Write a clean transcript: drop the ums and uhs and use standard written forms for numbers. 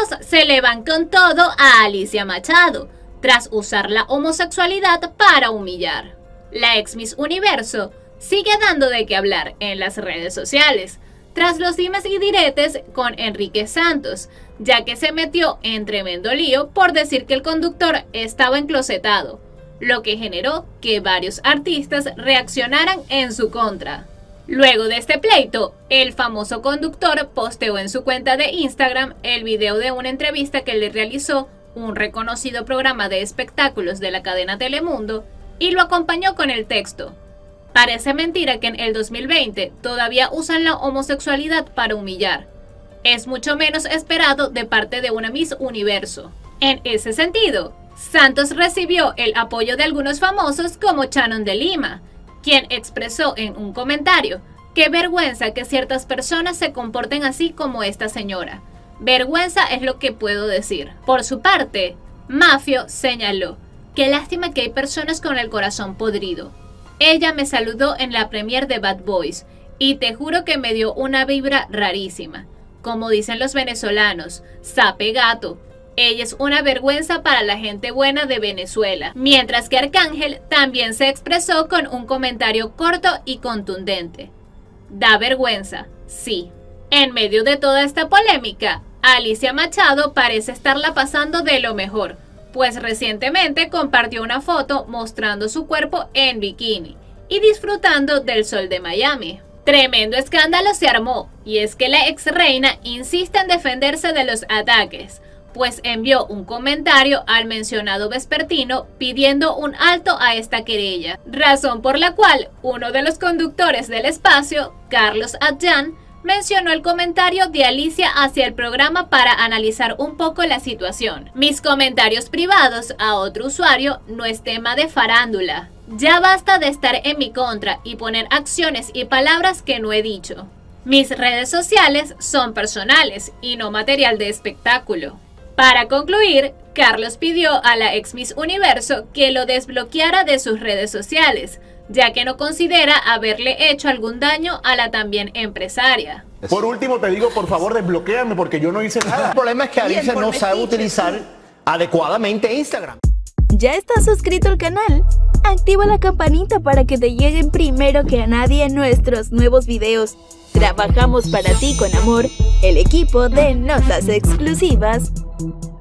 se le van con todo a Alicia Machado, tras usar la homosexualidad para humillar. La ex Miss Universo sigue dando de qué hablar en las redes sociales, tras los dimes y diretes con Enrique Santos, ya que se metió en tremendo lío por decir que el conductor estaba enclosetado, lo que generó que varios artistas reaccionaran en su contra. Luego de este pleito, el famoso conductor posteó en su cuenta de Instagram el video de una entrevista que le realizó un reconocido programa de espectáculos de la cadena Telemundo y lo acompañó con el texto: "Parece mentira que en el 2020 todavía usan la homosexualidad para humillar. Es mucho menos esperado de parte de una Miss Universo". En ese sentido, Santos recibió el apoyo de algunos famosos como Shannon de Lima, quien expresó en un comentario: "Qué vergüenza que ciertas personas se comporten así como esta señora. Vergüenza es lo que puedo decir". Por su parte, Mafio señaló: "Qué lástima que hay personas con el corazón podrido. Ella me saludó en la premiere de Bad Boys y te juro que me dio una vibra rarísima. Como dicen los venezolanos, sape gato. Ella es una vergüenza para la gente buena de Venezuela". Mientras que Arcángel también se expresó con un comentario corto y contundente: "Da vergüenza, sí". En medio de toda esta polémica, Alicia Machado parece estarla pasando de lo mejor, pues recientemente compartió una foto mostrando su cuerpo en bikini y disfrutando del sol de Miami. Tremendo escándalo se armó, y es que la ex reina insiste en defenderse de los ataques, pues envió un comentario al mencionado vespertino pidiendo un alto a esta querella, razón por la cual uno de los conductores del espacio, Carlos Adján, mencionó el comentario de Alicia hacia el programa para analizar un poco la situación. "Mis comentarios privados a otro usuario no es tema de farándula. Ya basta de estar en mi contra y poner acciones y palabras que no he dicho. Mis redes sociales son personales y no material de espectáculo". Para concluir, Carlos pidió a la ex Miss Universo que lo desbloqueara de sus redes sociales, ya que no considera haberle hecho algún daño a la también empresaria. Por último te digo, por favor, desbloquéame porque yo no hice nada. El problema es que Alicia no sabe utilizar adecuadamente Instagram. ¿Ya estás suscrito al canal? Activa la campanita para que te lleguen primero que a nadie nuestros nuevos videos. Trabajamos para ti con amor, el equipo de Notas Exclusivas.